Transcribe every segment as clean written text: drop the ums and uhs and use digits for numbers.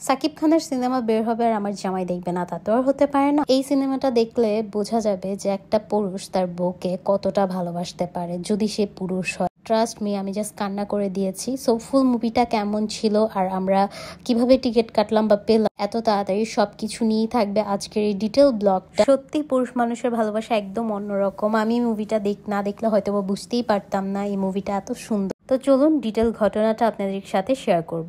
সাকিব খানের সিনেমা বের হবে আর আমার জামাই দেখবে না, তা তো আর হতে পারে না। এই সিনেমাটা দেখলে বোঝা যাবে যে একটা পুরুষ তার বউকে কতটা ভালোবাসতে পারে যদি সে পুরুষ হয়। ট্রাস্ট মি, আমি জাস্ট কান্না করে দিয়েছি। সো ফুল মুভিটা কেমন ছিল আর আমরা কিভাবে টিকিট কাটলাম বা পেলাম এত তাড়াতাড়ি, সবকিছু নিয়েই থাকবে আজকের এই ডিটেল ব্লগটা। সত্যি পুরুষ মানুষের ভালোবাসা একদম অন্যরকম। আমি মুভিটা না দেখলে হয়তো বুঝতেই পারতাম না এই মুভিটা এত সুন্দর। তো চলুন ডিটেল ঘটনাটা আপনাদের সাথে শেয়ার করব।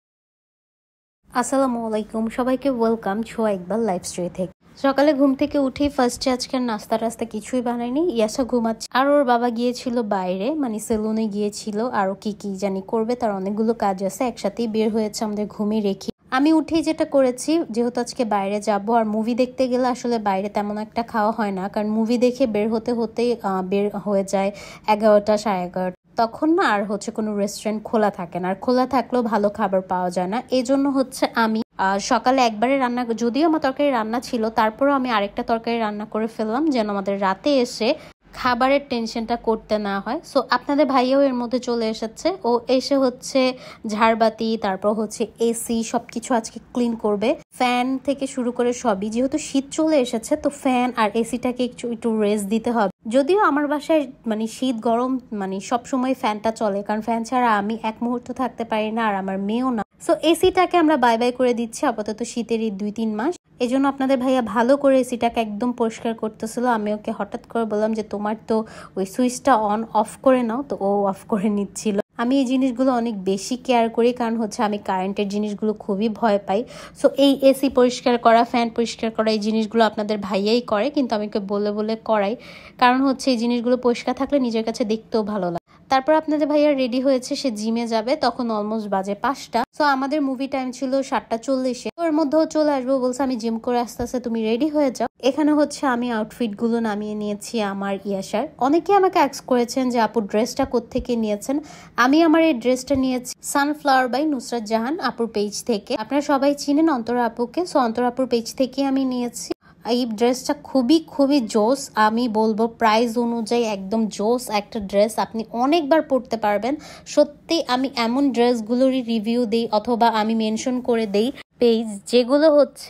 আসসালামু আলাইকুম, সবাইকে ওয়েলকাম ছোঁয়া ইকবাল লাইফ স্টোরি থেকে। সকালে ঘুম থেকে উঠেই ফার্স্টে আজকের নাস্তা টাস্তা কিছুই বানায়নি। ইয়াসা ঘুমাচ্ছে আর ওর বাবা গিয়েছিল বাইরে, মানে সেলুনে গিয়েছিল। আরো কি কি জানি করবে, তার অনেকগুলো কাজ আছে, একসাথেই বের হয়েছে আমাদের ঘুমিয়ে রেখে। আমি উঠেই যেটা করেছি, যেহেতু আজকে বাইরে যাব আর মুভি দেখতে গেলে আসলে বাইরে তেমন একটা খাওয়া হয় না, কারণ মুভি দেখে বের হতে হতেই বের হয়ে যায় 11টা 11:30। তখন না আর কোনো রেস্টুরেন্ট খোলা থাকে না, আর খোলা থাকলেও ভালো খাবার পাওয়া যায় না। এই জন্য আমি সকালে একবারে রান্না, যদিও আমার তরকারি রান্না ছিল, তারপরেও আমি আরেকটা তরকারি রান্না করে ফেললাম যেন আমাদের রাতে এসে খাবারের টেনশনটা করতে না হয়। সো আপনাদের ভাইয়াও এর মধ্যে চলে এসেছে। ও এসে ঝাড়বাতি, তারপর এসি সবকিছু আজকে ক্লিন করবে, ফ্যান থেকে শুরু করে সবই। যেহেতু শীত চলে এসেছে তো ফ্যান আর এসিটাকে একটু রেস্ট দিতে হবে। যদিও আমার বাসায় শীত গরম সব সময় ফ্যানটা চলে, কারণ ফ্যান ছাড়া আমি এক মুহূর্ত থাকতে পারি না, আর আমার মেয়েও না। সো এসিটাকে আমরা বাই বাই করে দিচ্ছি আপাতত শীতের এই 2-3 মাস। এই জন্য আপনাদের ভাইয়া ভালো করে এসিটাকে একদম পরিষ্কার করতেছিল। আমি ওকে হঠাৎ করে বললাম যে তোমার তো ওই সুইচটা অন অফ করে নাও, তো ও অফ করে নিচ্ছিল। আমি এই জিনিসগুলো অনেক বেশি কেয়ার করি, কারণ আমি কারেন্টের জিনিসগুলো খুবই ভয় পাই। সো এই এসি পরিষ্কার করা, ফ্যান পরিষ্কার করা, এই জিনিসগুলো আপনাদের ভাইয়াই করে, কিন্তু আমি ওকে বলে বলে করাই, কারণ এই জিনিসগুলো পরিষ্কার থাকলে নিজের কাছে দেখতেও ভালো লাগে। তারপর আপনাদের ভাইয়া রেডি হয়েছে, সে জিমে যাবে। তখন অলমোস্ট বাজে 5টা। সো আমাদের মুভি টাইম ছিল 7:40। ওর মধ্যেও চলে আসবো বলছে, আমি জিম করে আসতে আসতে তুমি রেডি হয়ে যাও। এখানে আমি আউটফিট গুলো নামিয়ে নিয়েছি আমার ইয়াসার। অনেকে আমাকে আস্ক করেছেন যে আপু ড্রেসটা কোত্থেকে নিয়েছেন। আমি আমার এই ড্রেসটা নিয়েছি সানফ্লাওয়ার বাই নুসরাত জাহান আপুর পেজ থেকে। আপনারা সবাই চিনেন অন্তরা আপুকে, সো অন্তরা আপুর পেজ থেকে আমি নিয়েছি। এই ড্রেসটা খুবই খুবই জোস, আমি বলবো প্রাইস অনুযায়ী একদম জোস একটা ড্রেস, আপনি অনেকবার পরতে পারবেন। সত্যি আমি এমন ড্রেসগুলোরই রিভিউ দেই অথবা আমি মেনশন করে দেই পেজ, যেগুলো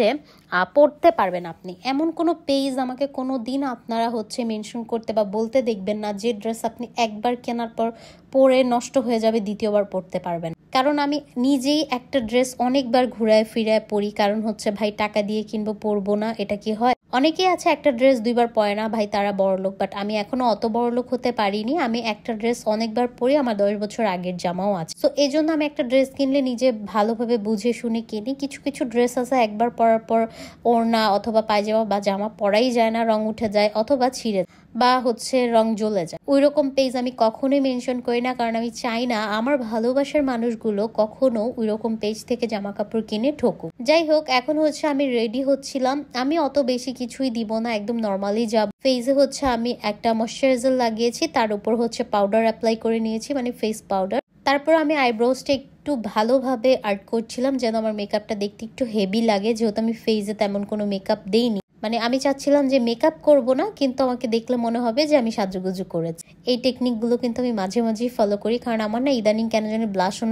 পড়তে পারবেন আপনি। এমন কোনো পেজ আমাকে কোনো দিন আপনারা মেনশন করতে বা বলতে দেখবেন না যে ড্রেস আপনি একবার কেনার পর পরে নষ্ট হয়ে যাবে, দ্বিতীয়বার পরতে পারবেন। কারণ আমি নিজেই একটা ড্রেস অনেকবার ঘুরায় ফিরায় পরি, কারণ ভাই টাকা দিয়ে কিনবো, পরবো না, এটা কি হয়? অনেকেই আছে একটা ড্রেস 2বার পরে না, ভাই তারা বড়লোক। বাট আমি এখনো অত বড়লোক হতে পারিনি। আমি একটা ড্রেস অনেকবার পরি, আমার 10 বছর আগের জামাও আছে। তো এই জন্য আমি একটা ড্রেস কিনলে নিজে ভালোভাবে বুঝে শুনে কিনি। কিছু কিছু ড্রেস আছে একবার পরার পর ওড়না অথবা পায়জামা বা জামা পরাই যায় না, রং উঠে যায় অথবা ছিঁড়ে বা রং জ্বলে যায়। ওই রকম পেজ আমি কখনোই মেনশন করি না, কারণ আমি চাই না আমার ভালোবাসার মানুষগুলো কখনো ওই রকম পেজ থেকে জামা কাপড় কিনে ঠকুক। যাই হোক, এখন আমি রেডি হচ্ছিলাম। আমি অত বেশি কিছুই দিব না, একদম নর্মালি যাব। ফেসে আমি একটা ময়শ্চারাইজার লাগিয়েছি, তার উপর পাউডার অ্যাপ্লাই করে নিয়েছি, মানে ফেস পাউডার। তারপর আমি আইব্রোজটা একটু ভালোভাবে আর্ট করছিলাম যেন আমার মেকআপটা দেখতে একটু হেভি লাগে, যেহেতু আমি ফেসে তেমন কোনো মেকআপ দেইনি। আমি চাচ্ছিলাম যে মেকআপ করব না, কিন্তু আমাকে দেখলে মনে হবে যে আমি সাজুগুজু করেছি। এই টেকনিকগুলো কিন্তু আমি মাঝে মাঝেই ফলো করি, কারণ আমার না ইদানিং কেন জানি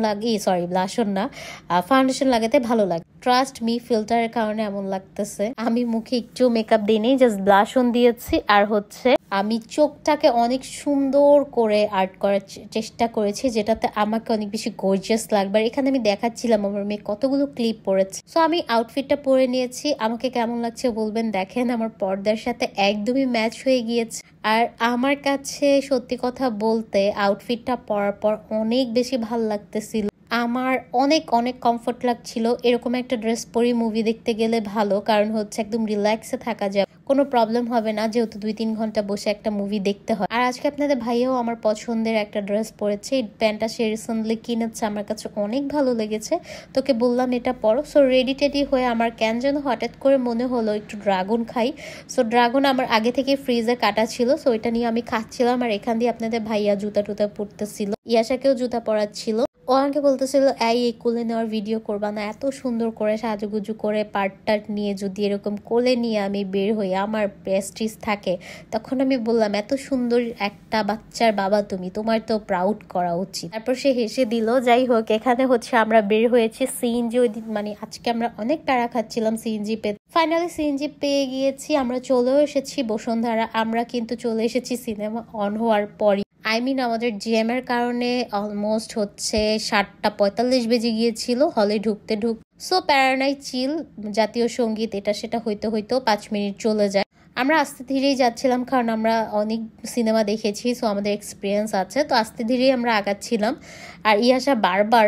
ফাউন্ডেশন লাগাতে ভালো লাগে। ট্রাস্ট মি, ফিল্টারের কারণে এমন লাগতেছে। আমি মুখে একটু মেকআপ দিই নেই, জাস্ট ব্লাশন দিয়েছি। আর আমি চোখটাকে অনেক সুন্দর করে আর্ট করার চেষ্টা করেছি, যেটাতে আমাকে অনেক বেশি গর্জিয়াস লাগবে। আর এখানে আমি দেখাচ্ছিলাম আমার মেয়ে কতগুলো ক্লিপ পরেছে। সো আমি আউটফিটটা পরে নিয়েছি, আমাকে কেমন লাগছে বলবেন। দেখেন আমার পর্দার সাথে একদমই ম্যাচ হয়ে গিয়েছে। আর আমার কাছে সত্যি কথা বলতে আউটফিটটা পরার পর অনেক বেশি ভালো লাগতেছিল। আমার অনেক অনেক কমফোর্ট লাগছিল। এরকম একটা ড্রেস পরি মুভি দেখতে গেলে ভালো, কারণ একদম রিল্যাক্সে থাকা যায়, কোনো প্রবলেম হবে না, যেহেতু 2-3 ঘন্টা বসে একটা মুভি দেখতে হয়। আর আজকে আপনাদের ভাইয়াও আমার পছন্দের একটা ড্রেস পরেছে। এই প্যান্টটা সে রিসেন্টলি কিনেছে, আমার কাছে অনেক ভালো লেগেছে। তোকে বললাম এটা পরো। সো রেডি টেডি হয়ে আমার কেন যেন হঠাৎ করে মনে হলো একটু ড্রাগন খাই। সো ড্রাগন আমার আগে থেকে ফ্রিজে কাটা ছিল, সো এটা নিয়ে আমি খাচ্ছিলাম। আর এখান দিয়ে আপনাদের ভাইয়া জুতা টুতা পরতেছিল, ইয়াসাকেও জুতা পরাচ্ছিল। ও আমাকে বলতেছিল এই কোলে নেওয়ার ভিডিও করবা না, এত সুন্দর করে সাজুগুজু করে পার্ট টার্ট নিয়ে যদি এরকম কোলে নিয়ে আমি বের হই, আমার প্রেস্টিজ থাকে, তখন আমি বললাম এত সুন্দর একটা বাচ্চার বাবা তুমি, তোমার তো প্রাউড করা উচিত। তারপর সে হেসে দিল। যাই হোক, এখানে হচ্ছে আমরা বের হয়েছি সিএনজি। ওই দিন মানে আজকে আমরা অনেক প্যারা খাচ্ছিলাম সিএনজি পেতে, ফাইনালি সিএনজি পেয়ে গিয়েছি। আমরা চলেও এসেছি বসুন্ধরা। আমরা কিন্তু চলে এসেছি সিনেমা অন হওয়ার পরই, আমাদের জিএম এর কারণে অলমোস্ট হচ্ছে 7:45 বেজে গিয়েছিল হলে ঢুকতে সো প্যারানাই চিল, জাতীয় সঙ্গীত এটা সেটা হইতে হইতেও 5 মিনিট চলে যায়। আমরা আস্তে ধীরেই যাচ্ছিলাম, কারণ আমরা অনেক সিনেমা দেখেছি, সো আমাদের এক্সপিরিয়েন্স আছে, তো আস্তে ধীরেই আমরা আগাচ্ছিলাম। আর ইয়াসা বারবার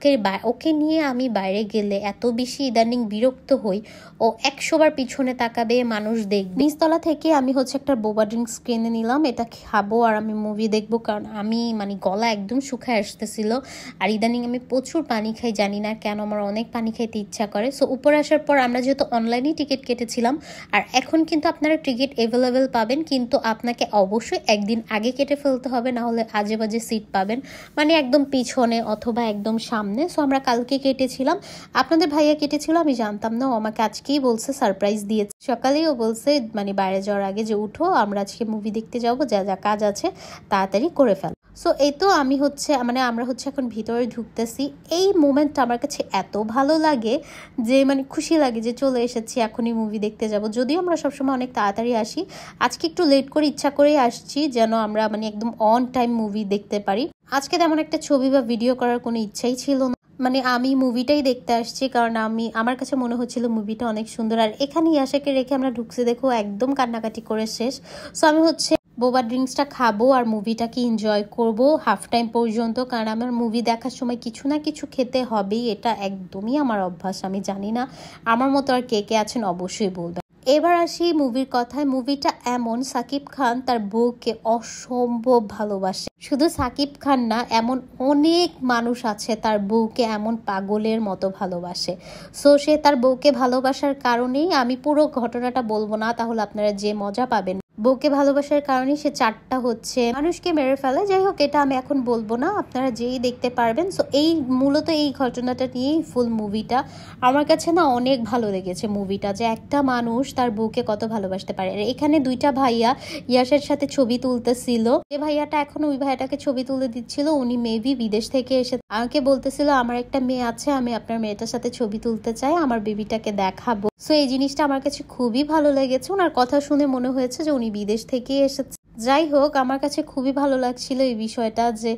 ওকে নিয়ে আমি বাইরে গেলে এত বেশি ইদানিং বিরক্ত হই। ও 100 বার পিছনে তাকাবে, মানুষ দেখবে। নিচতলা থেকে আমি হচ্ছে একটা বোবা ড্রিঙ্কস কিনে নিলাম, এটা খাবো আর আমি মুভি দেখবো, কারণ আমি মানে গলা একদম শুকায় আসতেছিল। আর ইদানিং আমি প্রচুর পানি খাই, জানি না কেন আমার অনেক পানি খাইতে ইচ্ছা করে। সো উপরে আসার পর আমরা যেহেতু অনলাইনেই টিকিট কেটেছিলাম, আর এখন কিন্তু আপনারা টিকিট অ্যাভেলেবেল পাবেন, কিন্তু আপনাকে অবশ্যই একদিন আগে কেটে ফেলতে হবে, না হলে আজে বাজে সিট পাবেন, মানে একদম পিছনে অথবা একদম সামনে। সো আমরা কালকে কেটেছিলাম, আপনাদের ভাইয়া কেটেছিল, আমি জানতাম না, ও আমাকে আজকেই বলছে, সারপ্রাইজ দিয়েছে। সকালেই ও বলছে মানে বাইরে যাওয়ার আগে যে উঠো, আমরা আজকে মুভি দেখতে যাবো, যা যা কাজ আছে তাড়াতাড়ি করে ফেল। সো এই তো আমি হচ্ছে মানে আমরা হচ্ছে এখন ভিতরে ঢুকতেছি। এই মোমেন্টটা আমার কাছে এত ভালো লাগে যে মানে খুশি লাগে যে চলে এসেছি, এখনই মুভি দেখতে যাব। যদিও আমরা সবসময় অনেক তাড়াতাড়ি আসি, আজকে একটু লেট করে ইচ্ছা করেই আসছি, যেন আমরা মানে একদম অন টাইম মুভি দেখতে পারি। আজকে তেমন একটা ছবি বা ভিডিও করার কোনো ইচ্ছাই ছিল না, মানে আমি মুভিটাই দেখতে আসছি, কারণ আমার কাছে মনে হচ্ছিল মুভিটা অনেক সুন্দর। আর এখানে ইয়াশাকে রেখে আমরা ঢুকছি, দেখো একদম কান্নাকাটি করে শেষ। সো আমি হচ্ছে বোবা ড্রিঙ্কসটা খাবো আর মুভিটাকে এনজয় করব হাফ টাইম পর্যন্ত, কারণ আমার মুভি দেখার সময় কিছু না কিছু খেতে হবেই, এটা একদমই আমার অভ্যাস। আমি জানি না আমার মতো আর কে কে আছেন, অবশ্যই বলবেন। এবার আসি মুভির কথায়। মুভিটা এমন, সাকিব খান তার বউকে অসম্ভব ভালোবাসে। শুধু সাকিব খান না, এমন অনেক মানুষ আছে তার বউকে এমন পাগলের মতো ভালোবাসে। সো সে তার বউকে ভালোবাসার কারণেই, আমি পুরো ঘটনাটা বলবো না, তাহলে আপনারা যে মজা পাবেন। বউকে ভালোবাসার কারণে সে 4টা হচ্ছে মানুষকে মেরে ফেলে। যাই হোক, এটা আমি এখন বলবো না, আপনারা যেই দেখতে পারবেন। সো এই মূলত এই ঘটনাটা নিয়েই ফুল মুভিটা। আমার কাছে না অনেক ভালো লেগেছে মুভিটা, যে একটা মানুষ তার বউকে কত ভালোবাসতে পারে। আর এখানে 2টা ভাইয়া ইয়াসের সাথে ছবি তুলতেছিল, যে ভাইয়াটা এখন ওই ভাইয়াটাকে ছবি তুলে দিচ্ছিল, উনি মেবি বিদেশ থেকে এসে আমাকে বলতেছিল আমার একটা মেয়ে আছে, আমি আপনার মেয়েটার সাথে ছবি তুলতে চাই, আমার বেবিটাকে দেখাবো। সো এই জিনিসটা আমার কাছে খুবই ভালো লেগেছে। ওনার কথা শুনে মনে হয়েছে যে উনি বিদেশ থেকে এসেছে। যাই হোক, আমার কাছে খুবই ভালো লাগছিল এই বিষয়টা, যে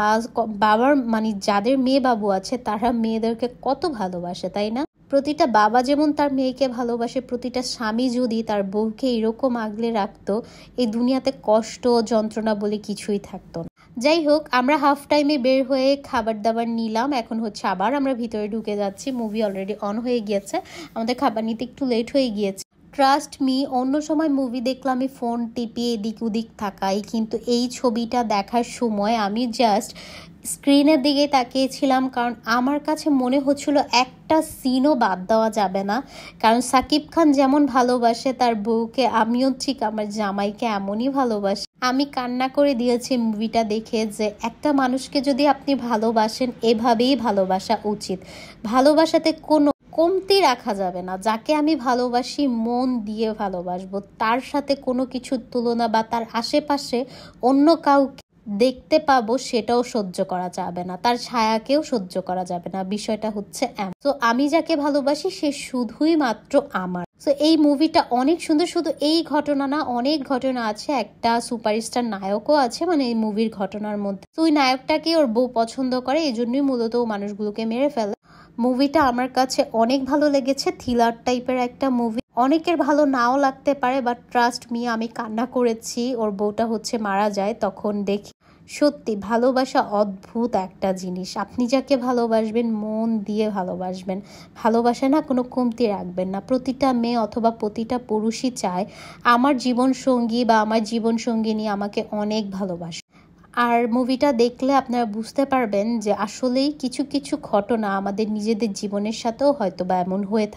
বাবার মানে যাদের মেয়ে বাবু আছে তারা মেয়েদেরকে কত ভালোবাসে, তাই না? প্রতিটা বাবা যেমন তার মেয়েকে ভালোবাসে, প্রতিটা স্বামী যদি তার বউকে এরকম আগলে রাখতো, এই দুনিয়াতে কষ্ট যন্ত্রণা বলে কিছুই থাকতো না। যাই হোক, আমরা হাফ টাইমে বের হয়ে খাবার দাবার নিলাম। এখন হচ্ছে আবার আমরা ভিতরে ঢুকে যাচ্ছি, মুভি অলরেডি অন হয়ে গিয়েছে, আমাদের খাবার নিতে একটু লেট হয়ে গিয়েছে। ট্রাস্ট মি, অন্য সময় মুভি দেখলে আমি ফোন টিপি এদিক ওদিক থাকাই, কিন্তু এই ছবিটা দেখার সময় আমি জাস্ট স্ক্রিনের দিকে তাকিয়েছিলাম, কারণ আমার কাছে মনে হচ্ছিল একটা সিনও বাদ দেওয়া যাবে না। কারণ সাকিব খান যেমন ভালোবাসে তার বউকে, আমিও ঠিক আমার জামাইকে এমনই ভালোবাসি। আমি কান্না করে দিয়েছি মুভিটা দেখে, যে একটা মানুষকে যদি আপনি ভালোবাসেন, এভাবেই ভালোবাসা উচিত। ভালোবাসাতে কোনো কমতি রাখা যাবে না। যাকে আমি ভালোবাসি মন দিয়ে ভালোবাসবো, তার সাথে কোনো কিছুর তুলনা বা তার আশেপাশে অন্য কাউকে দেখতে পাবো সেটাও সহ্য করা যাবে না, তার ছায়াকেও সহ্য করা যাবে না। বিষয়টা হচ্ছে এমন। তো আমি যাকে ভালোবাসি সে শুধুই মাত্র আমার। তো এই মুভিটা অনেক সুন্দর। শুধু এই ঘটনা না, অনেক ঘটনা আছে। একটা সুপারস্টার নায়কও আছে মানে এই মুভির ঘটনার মধ্যে। তো ওই নায়কটাকে ওর বউ পছন্দ করে, এই জন্যই মূলত ও মানুষগুলোকে মেরে ফেলে। মুভিটা আমার কাছে অনেক ভালো লেগেছে। থ্রিলার টাইপের একটা মুভি, অনেকের ভালো নাও লাগতে পারে, বাট ট্রাস্ট মি আমি কান্না করেছি। ওর বউটা হচ্ছে মারা যায়, তখন দেখি সত্যি ভালোবাসা অদ্ভুত একটা জিনিস। আপনি যাকে ভালোবাসবেন মন দিয়ে ভালোবাসবেন, ভালোবাসা না কোনো কমতি রাখবেন না। প্রতিটা মেয়ে অথবা প্রতিটা পুরুষই চায় আমার জীবন সঙ্গী বা আমার জীবন সঙ্গিনী আমাকে অনেক ভালোবাসে। আর মুভিটা দেখলে আপনারা বুঝতে পারবেন যে আসলেই কিছু কিছু ঘটনা আমাদের নিজেদের জীবনের সাথেও হয়তো বা এমন হয়ে থাকে।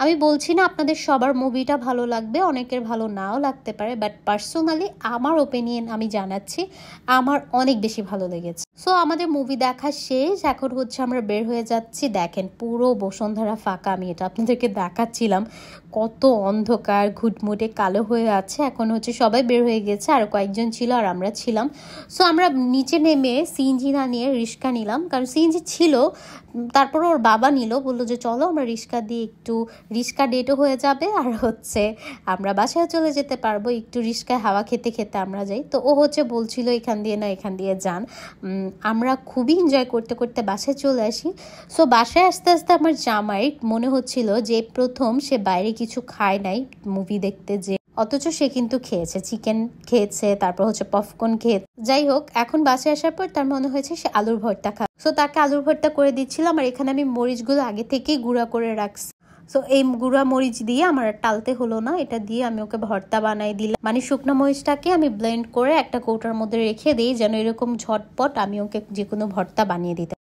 আমি বলছি না আপনাদের সবার মুভিটা ভালো লাগবে, অনেকের ভালো নাও লাগতে পারে, বাট পার্সোনালি আমার ওপিনিয়ন আমি জানাচ্ছি, আমার অনেক বেশি ভালো লেগেছে। সো আমাদের মুভি দেখা শেষ, এখন হচ্ছে আমরা বের হয়ে যাচ্ছি। দেখেন পুরো বসুন্ধরা ফাঁকা, আমি এটা আপনাদেরকে দেখাচ্ছিলাম, কত অন্ধকার ঘুটমুটে কালো হয়ে আছে। এখন হচ্ছে সবাই বের হয়ে গেছে, আর কয়েকজন ছিল আর আমরা ছিলাম। সো আমরা নিচে নেমে সিএনজি না নিয়ে রিক্সা নিলাম, কারণ সিএনজি ছিল, তারপর ওর বাবা নিল, বললো যে চলো আমরা রিক্সা দিয়ে একটু, রিক্সা ডেটও হয়ে যাবে আর হচ্ছে আমরা বাসায় চলে যেতে পারবো, একটু রিক্সায় হাওয়া খেতে খেতে আমরা যাই। তো ও হচ্ছে বলছিল এখান দিয়ে না এখান দিয়ে যান। আমরা খুবই এনজয় করতে করতে বাসায় চলে আসি। সো বাসায় আস্তে আস্তে আমার জামাই মনে হচ্ছিল যে প্রথম সে বাইরে কিছু খায় নাই মুভি দেখতে, যে অথচ সে কিন্তু খেয়েছে, চিকেন খেয়েছে, তারপর হচ্ছে পপকর্ন খেয়েছে। যাই হোক, এখন বাসায় আসার পর তার মনে হয়েছে সে আলুর ভর্তা খায়। সো তাকে আলুর ভর্তা করে দিচ্ছিলাম, আর এখানে আমি মরিচগুলো আগে থেকেই গুঁড়া করে রাখছি। সো এই গুঁড়া মরিচ দিয়ে আমার টালতে হলো না, এটা দিয়ে আমি ওকে ভর্তা বানাই দিলাম। মানে শুকনো মরিচটাকে আমি ব্লেন্ড করে একটা কৌটার মধ্যে রেখে দিই, যেন এরকম ঝটপট আমি ওকে যে কোনো ভর্তা বানিয়ে দিতে।